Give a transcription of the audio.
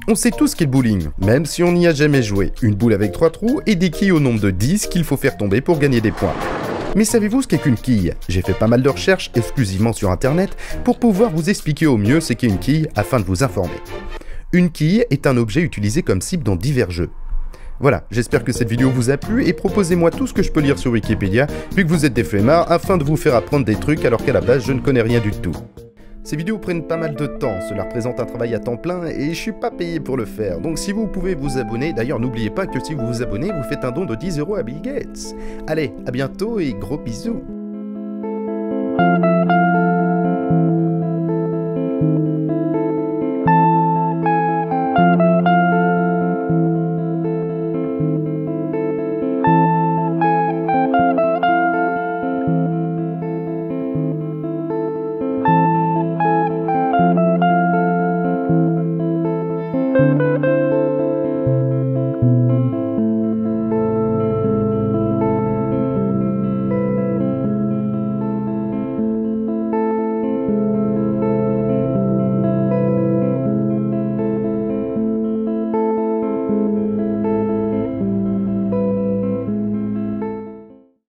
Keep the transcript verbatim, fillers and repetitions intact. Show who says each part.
Speaker 1: On sait tous qu'est le bowling, même si on n'y a jamais joué. Une boule avec trois trous et des quilles au nombre de dix qu'il faut faire tomber pour gagner des points. Mais savez-vous ce qu'est qu'une quille? J'ai fait pas mal de recherches exclusivement sur internet pour pouvoir vous expliquer au mieux ce qu'est une quille afin de vous informer. Une quille est un objet utilisé comme cible dans divers jeux. Voilà, j'espère que cette vidéo vous a plu et proposez-moi tout ce que je peux lire sur Wikipédia, vu que vous êtes des flemmards, afin de vous faire apprendre des trucs alors qu'à la base je ne connais rien du tout. Ces vidéos prennent pas mal de temps, cela représente un travail à temps plein et je suis pas payé pour le faire, donc si vous pouvez vous abonner, d'ailleurs n'oubliez pas que si vous vous abonnez, vous faites un don de dix euros à Bill Gates. Allez, à bientôt et gros bisous.